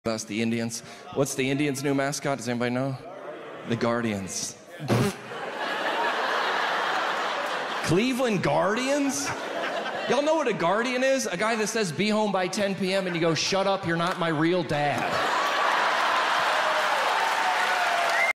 That's the Indians. What's the Indians' new mascot? Does anybody know? The Guardians. Cleveland Guardians? Y'all know what a guardian is? A guy that says, be home by 10 p.m. and you go, shut up, you're not my real dad.